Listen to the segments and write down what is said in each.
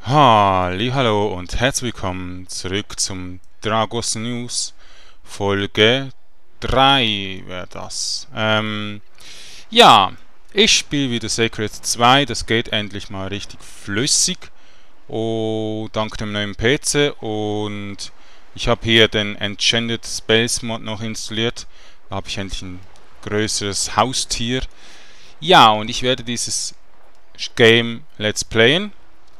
Hallo und herzlich willkommen zurück zum Dragos News. Folge 3 wäre das. Ja, ich spiele wieder Sacred 2. Das geht endlich mal richtig flüssig. Oh, dank dem neuen PC. Und ich habe hier den Enchanted Spells Mod noch installiert. Da habe ich endlich ein größeres Haustier. Ja, und ich werde dieses Game Let's Playen.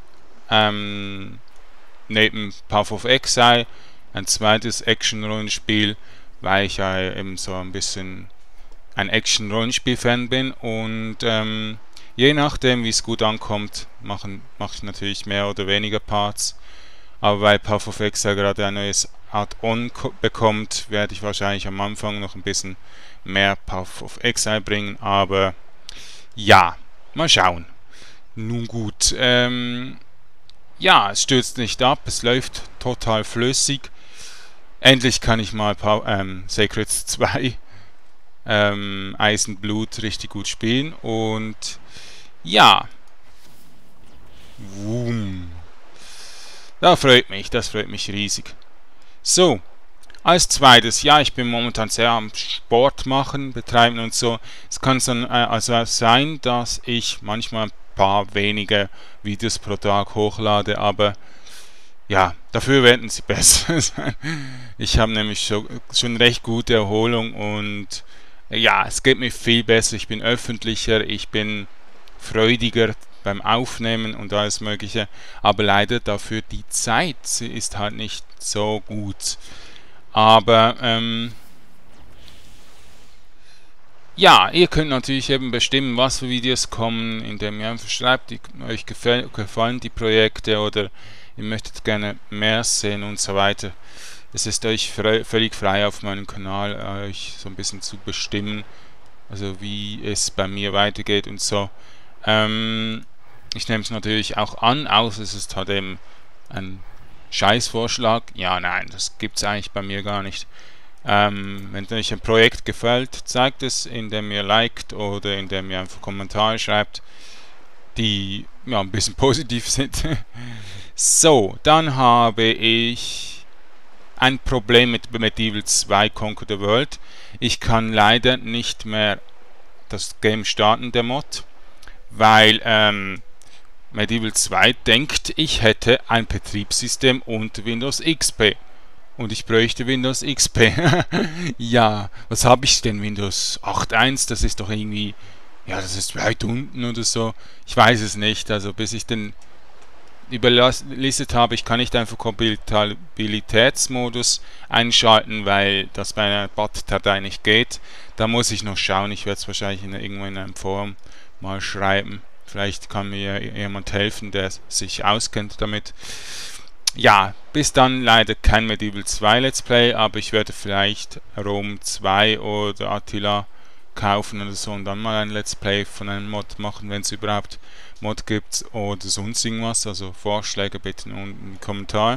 Neben Path of Exile ein zweites Action-Rollenspiel, weil ich ja eben so ein bisschen ein Action-Rollenspiel-Fan bin und je nachdem wie es gut ankommt, mache ich natürlich mehr oder weniger Parts, aber weil Path of Exile gerade ein neues Add-on bekommt, werde ich wahrscheinlich am Anfang noch ein bisschen mehr Path of Exile bringen, aber ja, mal schauen. Nun gut, ja, es stürzt nicht ab, es läuft total flüssig. Endlich kann ich mal Sacred 2 Eisenblut richtig gut spielen. Und ja, Wum. Das freut mich riesig. So, als zweites, ja, ich bin momentan sehr am Sport machen, betreiben und so. Es kann also sein, dass ich manchmal ein paar wenige Videos pro Tag hochlade, aber ja, dafür werden sie besser sein. Ich habe nämlich schon recht gute Erholung und ja, es geht mir viel besser. Ich bin öffentlicher, ich bin freudiger beim Aufnehmen und alles Mögliche. Aber leider dafür die Zeit, sie ist halt nicht so gut. Aber ja, ihr könnt natürlich eben bestimmen, was für Videos kommen, indem ihr einfach schreibt, euch gefallen die Projekte oder ihr möchtet gerne mehr sehen und so weiter. Es ist euch völlig frei auf meinem Kanal, euch so ein bisschen zu bestimmen, also wie es bei mir weitergeht und so. Ich nehme es natürlich auch an, außer es ist halt eben ein Scheißvorschlag. Ja, nein, das gibt es eigentlich bei mir gar nicht. Wenn euch ein Projekt gefällt, zeigt es, indem ihr liked oder indem ihr einfach Kommentare schreibt, die ja ein bisschen positiv sind. So, dann habe ich ein Problem mit Medieval 2 Conquer the World. Ich kann leider nicht mehr das Game starten, der Mod, weil Medieval 2 denkt, ich hätte ein Betriebssystem unter Windows XP. Und ich bräuchte Windows XP. Ja, was habe ich denn? Windows 8.1, das ist doch irgendwie, ja, das ist weit unten oder so. Ich weiß es nicht. Also bis ich den überlistet habe, ich kann nicht einfach Kompatibilitätsmodus einschalten, weil das bei einer BAT-Datei nicht geht. Da muss ich noch schauen. Ich werde es wahrscheinlich irgendwo in einem Forum mal schreiben. Vielleicht kann mir jemand helfen, der sich auskennt damit. Ja, bis dann leider kein Medieval 2 Let's Play, aber ich werde vielleicht Rom 2 oder Attila kaufen oder so und dann mal ein Let's Play von einem Mod machen, wenn es überhaupt Mod gibt oder sonst irgendwas. Also Vorschläge bitte unten in den Kommentar.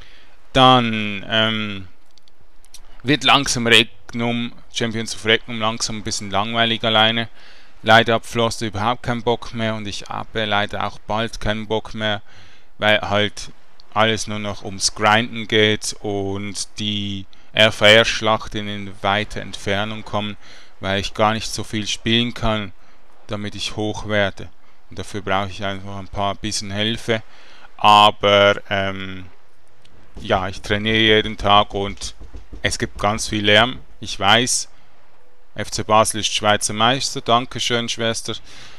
Dann wird langsam Regnum, Champions of Regnum langsam ein bisschen langweilig alleine. Leider hat Floster überhaupt keinen Bock mehr und ich habe leider auch bald keinen Bock mehr, weil halt alles nur noch ums Grinden geht und die RVR-Schlachten in weite Entfernung kommen, weil ich gar nicht so viel spielen kann, damit ich hoch werde. Und dafür brauche ich einfach ein bisschen Hilfe. Aber ja, ich trainiere jeden Tag und es gibt ganz viel Lärm. Ich weiß, FC Basel ist Schweizer Meister. Dankeschön, Schwester.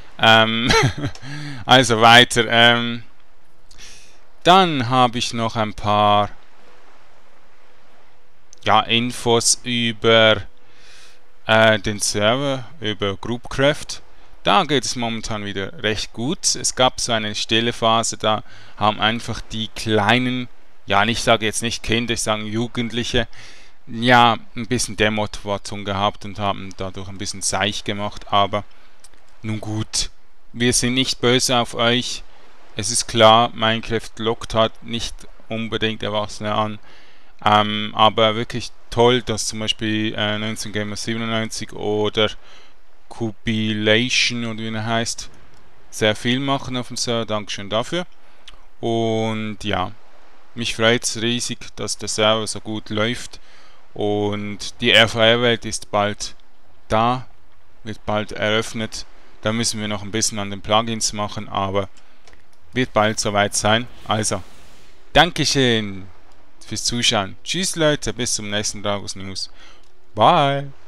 Also weiter. Dann habe ich noch ein paar ja, Infos über den Server, über Groupcraft. Da geht es momentan wieder recht gut. Es gab so eine stille Phase, da haben einfach die kleinen, ja, ich sage jetzt nicht Kinder, ich sage Jugendliche, ja, ein bisschen Demotivation gehabt und haben dadurch ein bisschen Seich gemacht, aber nun gut, wir sind nicht böse auf euch. Es ist klar, Minecraft lockt halt nicht unbedingt Erwachsene an, aber wirklich toll, dass zum Beispiel 19Gamer97 oder Cubilation oder wie er heißt, sehr viel machen auf dem Server, Dankeschön dafür. Und ja, mich freut es riesig, dass der Server so gut läuft. Und die RVR-Welt ist bald da, wird bald eröffnet. Da müssen wir noch ein bisschen an den Plugins machen, aber wird bald soweit sein. Also, Dankeschön fürs Zuschauen. Tschüss Leute, bis zum nächsten Dragos News. Bye!